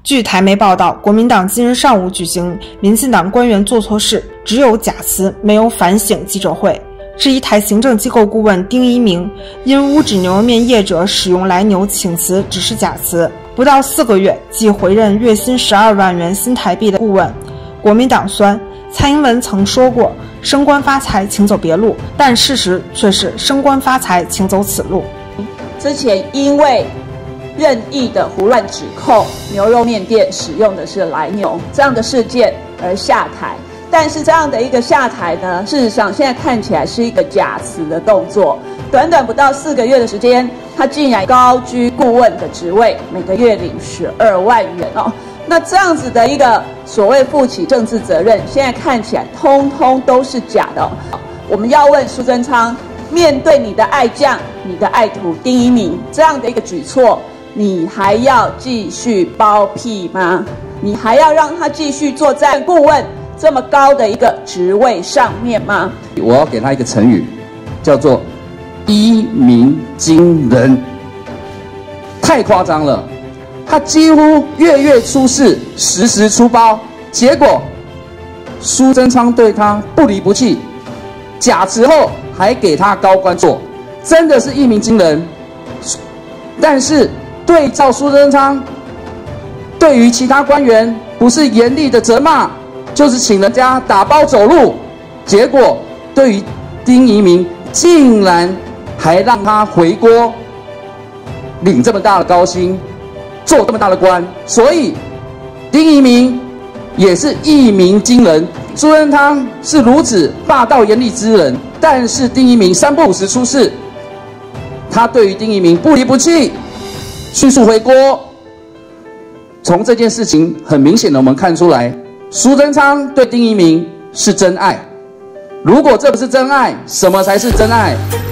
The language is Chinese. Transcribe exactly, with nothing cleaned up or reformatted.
据台媒报道，国民党今日上午举行民进党官员做错事，只有假辞，没有反省记者会。质疑台行政机构顾问丁一鸣因污指牛肉面业者使用来牛请辞只是假辞，不到四个月即回任月薪十二万元新台币的顾问。国民党酸，蔡英文曾说过升官发财请走别路，但事实却是升官发财请走此路。 之前因为任意的胡乱指控牛肉面店使用的是来牛这样的事件而下台，但是这样的一个下台呢，事实上现在看起来是一个假辞的动作。短短不到四个月的时间，他竟然高居顾问的职位，每个月领十二万元哦。那这样子的一个所谓负起政治责任，现在看起来通通都是假的哦。我们要问苏贞昌，面对你的爱将、你的爱徒丁一鸣这样的一个举措，你还要继续包庇吗？你还要让他继续坐在顾问这么高的一个职位上面吗？ 我要给他一个成语，叫做一鸣惊人，太夸张了。他几乎月月出事，时时出包，结果苏贞昌对他不离不弃，假辞后还给他高官做，真的是一鸣惊人。但是对照苏贞昌，对于其他官员不是严厉的责骂，就是请人家打包走路，结果对于丁一鸣竟然还让他回锅，领这么大的高薪，做这么大的官，所以丁一鸣也是一鸣惊人。苏贞昌是如此霸道严厉之人，但是丁一鸣三不五时出事，他对于丁一鸣不离不弃，迅速回锅。从这件事情很明显的我们看出来，苏贞昌对丁一鸣是真爱。如果这不是真爱，什么才是真爱？